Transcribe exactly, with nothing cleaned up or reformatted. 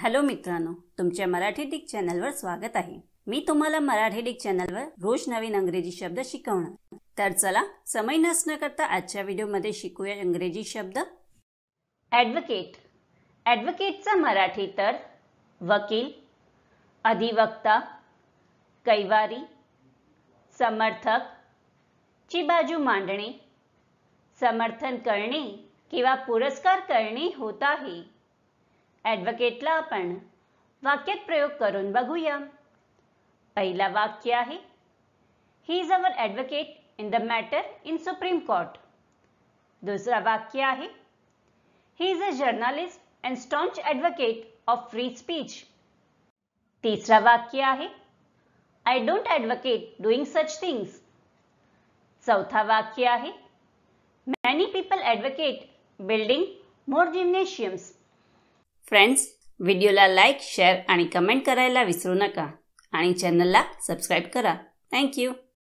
Hello मित्रांनो, तुमच्या Marathi Dick चॅनलवर स्वागत आहे। मी तुम्हाला मराठी डिक चॅनलवर रोज नवीन इंग्रजी शब्द शिकवणार। तर चला समय नष्ट न करता आजच्या व्हिडिओमध्ये शिकूया इंग्रजी शब्द। ॲडव्होकेट। ॲडव्होकेटचा मराठी तर वकील, अधिवक्ता, कैवारी, समर्थक, ची बाजू मांडणे, समर्थन करणे किंवा पुरस्कार करणे होत आहे। ॲडव्होकेटला आपण वाक्यात प्रयोग करून बघूया। पहिला वाक्य आहे, he is our advocate in the matter in Supreme Court. दुसरा वाक्य आहे, he is a journalist and staunch advocate of free speech. तिसरा वाक्य आहे, I don't advocate doing such things. चौथा वाक्य आहे, many people advocate building more gymnasiums. Friends, व्हिडिओला लाईक, शेअर आणि कमेंट करायला विसरू नका आणि चॅनलला सबस्क्राईब करा। Thank you.